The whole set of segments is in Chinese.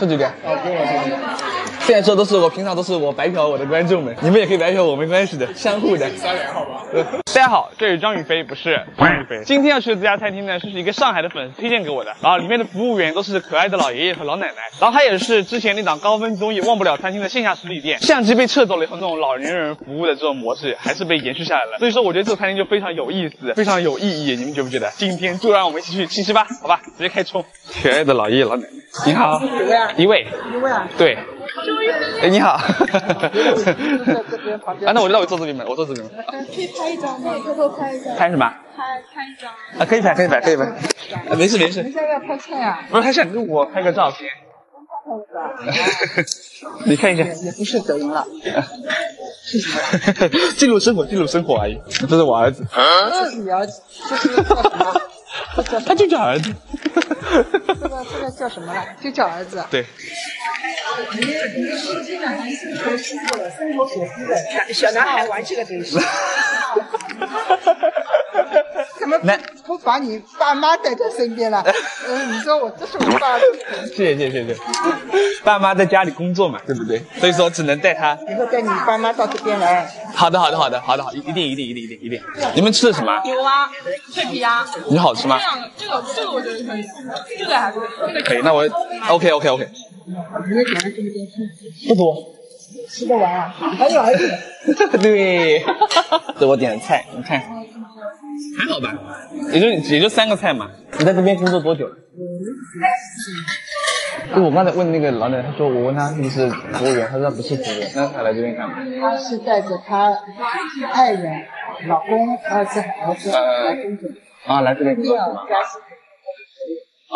这几点？现在说都是我平常都是我白嫖我的观众们，你们也可以白嫖我，没关系的，相互的。 3元好吧。 大家好，这里是张宇飞，不是张宇飞。今天要去的这家餐厅呢，是一个上海的粉丝推荐给我的，然后里面的服务员都是可爱的老爷爷和老奶奶，然后他也是之前那档高分综艺《忘不了餐厅》的线下实体店，相机被撤走了以后，那种老年人服务的这种模式还是被延续下来了。所以说，我觉得这个餐厅就非常有意思，非常有意义，你们觉不觉得？今天就让我们一起去七七吧，好吧，直接开冲。可爱的老爷爷老奶奶，你好， 几位啊？ 一位， 啊？ 对。哎，你好。 这边旁边。 啊，那我坐这边吧，我坐这边。 可以拍一张吗？偷偷拍一张。 拍什么？ 拍一张。 啊，可以拍。啊，没事。 你现在要拍菜啊？ 不是拍相，我拍个照片。你看一下。 也不是抖音了。是什么？ 记录生活而已。这是我儿子。 这是你儿子，这是叫什么？ 他就叫儿子。 这个叫什么了？就叫儿子。 对。 小男孩玩这个东西。怎么不把你爸妈带在身边了？你说这是我爸。 谢谢。爸妈在家里工作嘛，对不对？所以说只能带他。 以后带你爸妈到这边来。 好的，一定。你们吃的什么？ 牛蛙、脆皮鸭。 你好吃吗？ 这个我觉得可以，这个还可以。 可以，那我 OK。 你们点了这么多菜？ 不多。 吃得完啊？还有儿子。 对。这我点的菜，你看。还好吧，也就3个菜嘛。你在这边工作多久了？就我刚才问那个老奶奶，她说我问她是不是服务员，她说她不是服务员，那她来这边干嘛？ 她是带着她爱人、老公、儿子来工作。 啊，来这边工作是吗？哦。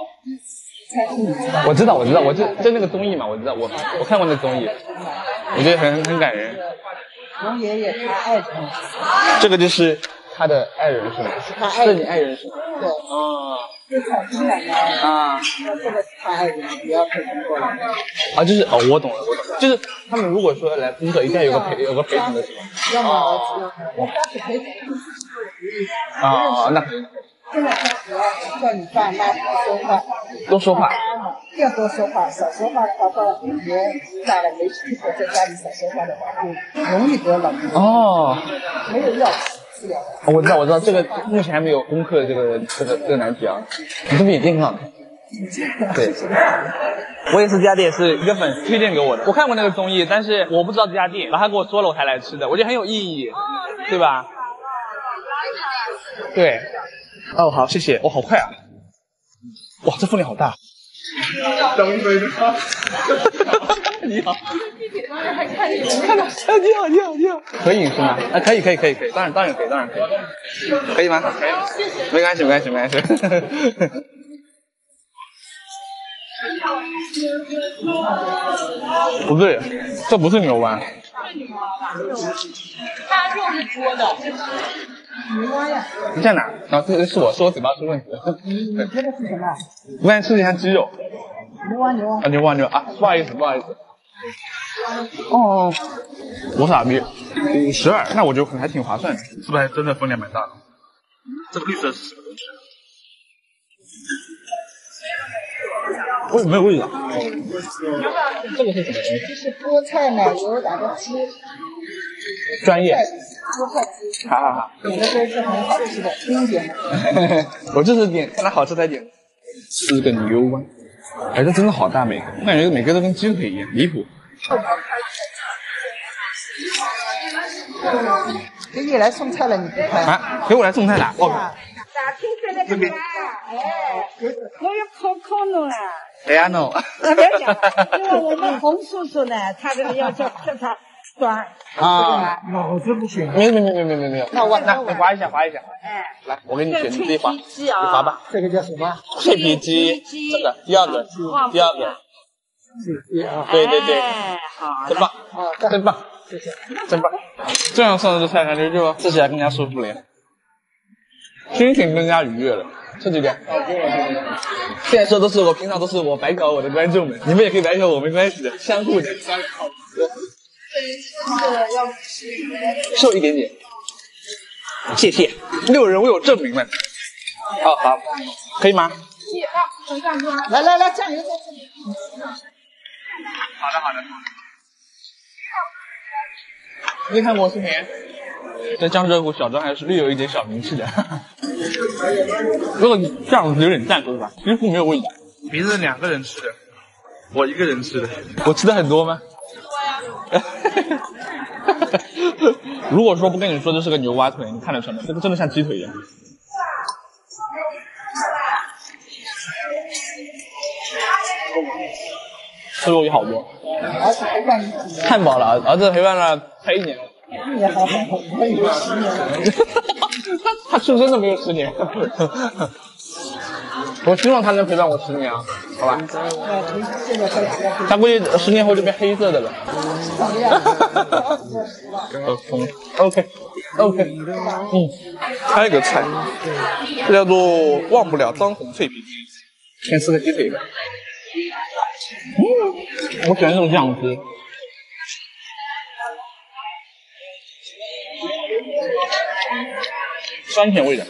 我知道，就那个综艺嘛，我知道，我看过那个综艺，我觉得很感人。 龙爷爷他爱人。 这个就是他的爱人是吗？ 是他爱人。 是你爱人是吗？ 对。 哦。 这彩金奶奶。 啊。 这个是他爱人，也要陪同过来。 啊，就是我懂了，就是他们如果说来工作，一定要有个陪同的是吗？ 要么儿子，要但是陪同。 啊，那。 现在开始叫你爸妈多说话。 要多说话，少说话的话，到年大了没吃过，在家里少说话的话，就容易得老年。 哦。 没有药治疗。 我知道，这个目前还没有攻克这个难题啊。你这边眼睛很好看。对。我也是这家店是一个粉丝推荐给我的，我看过那个综艺，但是我不知道这家店，然后他跟我说了我才来吃的，我觉得很有意义，对吧？对。哦，好，谢谢。好快啊！哇，这分量好大。张宇飞的。你好。看到，你好。合影是吗？啊，可以，当然可以。可以吗？可以。没关系。不对，这不是牛蛙。 它肉是多的。 牛蛙呀。 你在哪？啊，这是我嘴巴出问题了。 你觉得是什么？ 我刚才吃了一下鸡肉。 牛蛙。 啊，牛蛙啊，不好意思。哦，我傻逼，52，那我觉得可能还挺划算的，是不是？还真的分量蛮大的。这个绿色是什么东西？为什么没有味道？这个是什么东西？ 这是菠菜奶油打的鸡。 专业。 菠菜鸡。 好。 有的都是很好吃的，经典的。 我就是点，看它好吃才点。吃个牛蛙，哎，这真的好大每个，我感觉每个都跟鸡腿一样，离谱。 给你来送菜了，你不拍？ 啊，给我来送菜了。哦。 这边。哎，我要考侬了。 哎呀，no。 不要讲，因为我们洪叔叔呢，他这个要叫他端。啊。我这不行。没有。那你划一下。哎。来，我给你选，你自己划。你划吧。这个叫什么？ 脆皮鸡。这个第二个。对。好。真棒。真棒。谢谢。真棒。这样上的菜感觉就吃起来更加舒服了呀，心情更加愉悦了。这几点？现在说都是我平常都是我白嫖我的观众们，你们也可以白嫖我，没关系的，相互的。瘦一点点。谢谢，6人为我证明了。好，可以吗？ 来，酱油在这里。 你看过我视频，在江浙沪小张还是略有一点小名气的。如果这样子有点淡，说实话，几乎没有味道。别人2个人吃的，我1个人吃的。我吃的很多吗？多呀。如果说不跟你说这是个牛蛙腿，你看得出来吗？这个真的像鸡腿一样。吃肉也好多。太饱了，儿子陪伴了快1年了。 也好，我以为10年了。 他是真的没有10年。我希望他能陪伴我10年啊，好吧？他估计10年后就变黑色的了。OK， 还有一个菜，这叫做忘不了张红脆皮鸡，先吃个鸡腿吧。我喜欢这种酱汁。酸甜味的，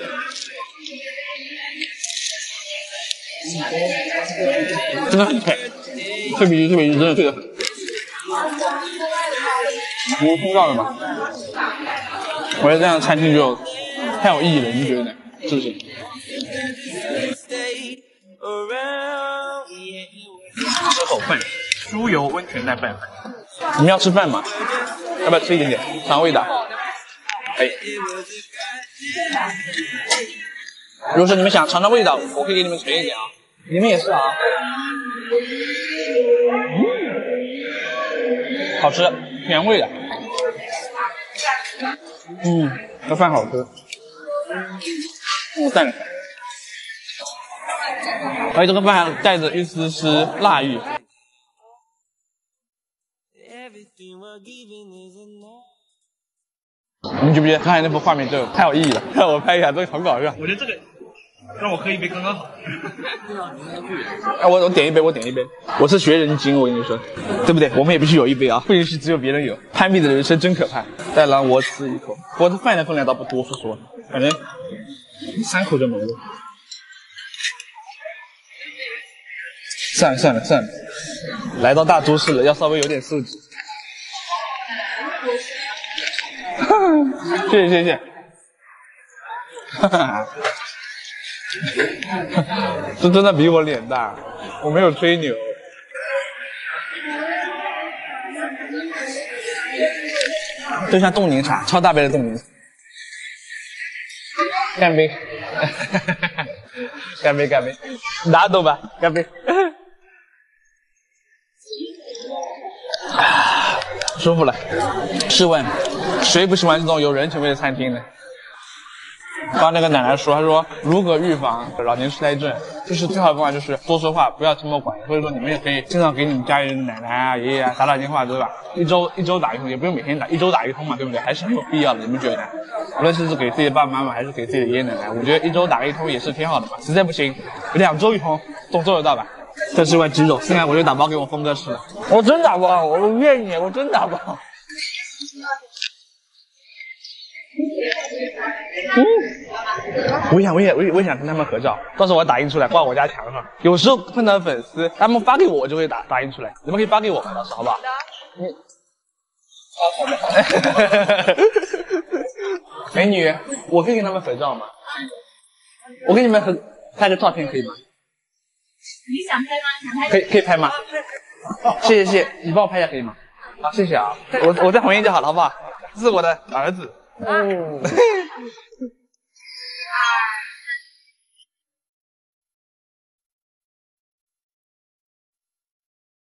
真的很脆，脆皮鸡真的脆得很。你听到了吗？我觉得这样的餐厅就太有意义了，你觉得呢？是不是？吃口饭，猪油温泉蛋拌饭。你们要吃饭吗？要不要吃一点点尝味道？可以。如果说你们想尝尝味道，我可以给你们盛一点啊。你们也是啊。好吃，原味的。这饭好吃。赞。而且这个饭还带着一丝丝辣意。你们觉不觉得刚才那幅画面就太有意义了？让我拍一下，这个很搞笑。我觉得这个让我喝一杯刚刚好。我点一杯，我是学人精，我跟你说，对不对？我们也必须有一杯啊，不允许只有别人有。攀比的人生真可怕。再让我吃一口，我这饭的分量倒不多，说实话，反正3口就没了。算了，来到大都市了，要稍微有点素质。谢谢。这真的比我脸大，我没有吹牛。就像冻柠茶，超大杯的冻柠茶。干杯！干杯！拿走吧，干杯！舒服了。试问，谁不喜欢这种有人情味的餐厅呢？刚刚那个奶奶说，她说如何预防老年痴呆症，就是最好的方法就是多说话，不要沉默寡言。所以说你们也可以经常给你们家里人奶奶啊、爷爷啊打电话，对吧？一周打一通，也不用每天打，1周打一通嘛，对不对？还是很有必要的，你们觉得呢？无论是给自己的爸爸妈妈，还是给自己的爷爷奶奶，我觉得1周打个1通也是挺好的嘛。实在不行，2周1通总做得到吧？这是一块鸡肉，现在我就打包给我峰哥吃了。我真打包，我愿意，我真打包。我也想跟他们合照，到时候我打印出来挂我家墙上。有时候碰到粉丝，他们发给我，我就会打印出来。你们可以发给我吗？到时候好不好？美女，我可以跟他们合照吗？我给你们拍个照片可以吗？ 你想拍吗？想拍？ 可以拍吗？谢谢，你帮我拍一下可以吗？好，谢谢啊，我在旁边就好了，好不好？这是我的儿子。